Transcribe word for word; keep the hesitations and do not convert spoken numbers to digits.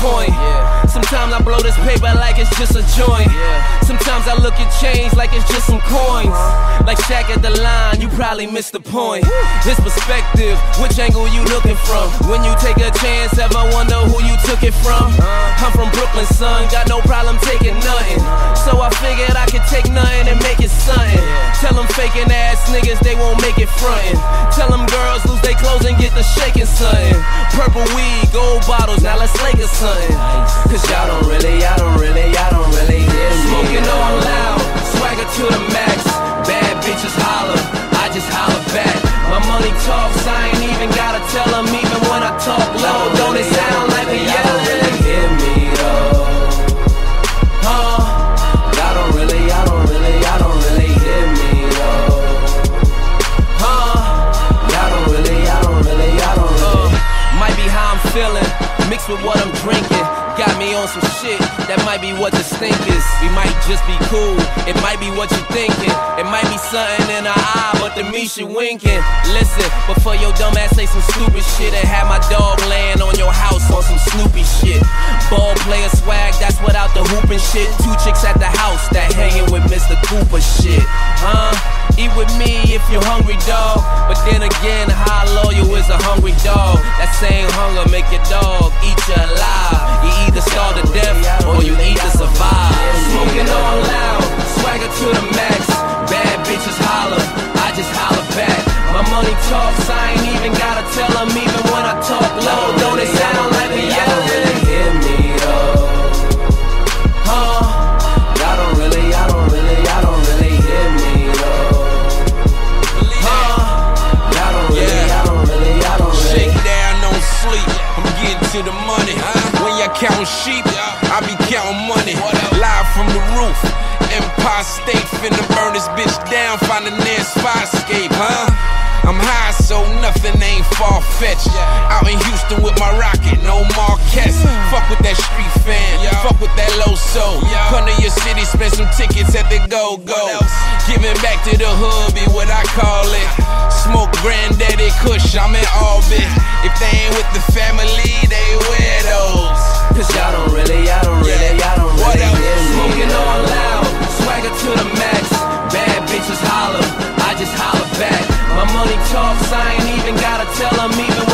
point. Sometimes I blow this paper like it's just a joint. Sometimes I look at change like it's just some coins. Like Shaq at the line, you probably missed the point. This perspective, which angle you looking from? When you take a chance, ever wonder who you took it from? I'm from Brooklyn, son, got no problem taking nothing. So I figured I could take nothing and make it something. Tell them faking ass niggas they won't make it frontin'. Tell them girls lose their clothes and get the shaking something. Purple weed, gold bottles, now let's lake or something. Cause y'all don't really, y'all don't really, y'all don't really hear me. Smoking on loud, swagger to the max. Bad bitches holler, I just holler back. My money talks, I ain't even gotta tell them. Even when I talk low, don't it sound like a yelling? Y'all don't really hear me though. Huh? Y'all don't really, y'all don't really, y'all don't really hear me though. Huh? Y'all don't really, y'all don't really, y'all don't really. Uh, might be how I'm feeling, mixed with what I'm drinking. Got me on some shit, that might be what the stink is. We might just be cool, it might be what you thinking. It might be something in her eye, but the me she winking. Listen, before your dumb ass say some stupid shit and have my dog laying on your house on some Snoopy shit. Ball player swag, that's without the hooping shit. Two chicks at the house that hanging with Mister Cooper shit. Huh? Eat with me if you're hungry, dog. But then again, how loyal is a hungry dog? That same hunger make your dog eat you alive. You either starve to death or you either survive. Smoking all loud, swagger to the max. Bad bitches holler, I just holler back. My money talks, I ain't even gotta tell them. Even when I talk low, don't it sound like a yelling? Y'all don't really hear me though. Huh? Y'all don't really, y'all don't really, y'all don't really hear me though. Huh? Y'all don't really, y'all don't really, y'all don't really. Shake down, don't sleep, I'm getting to the money. When y'all counting sheep, I be counting money. Live from the roof, Empire State, finna burn this bitch down, find the nearest fire escape, huh? I'm high, so nothing ain't far-fetched. Out in Houston with my rocket, no Marquez. Fuck with that street fan, fuck with that low soul. Come to your city, spend some tickets at the go-go. Giving back to the hood be what I call it. Smoke granddaddy kush, I'm in orbit. If they ain't with the family, they weirdos. Cause y'all don't really, y'all don't really, y'all don't really hear me. Smoking all loud, swagger to the max. Bad bitches holler, I just holler back. My money talks, I ain't even gotta tell them. Even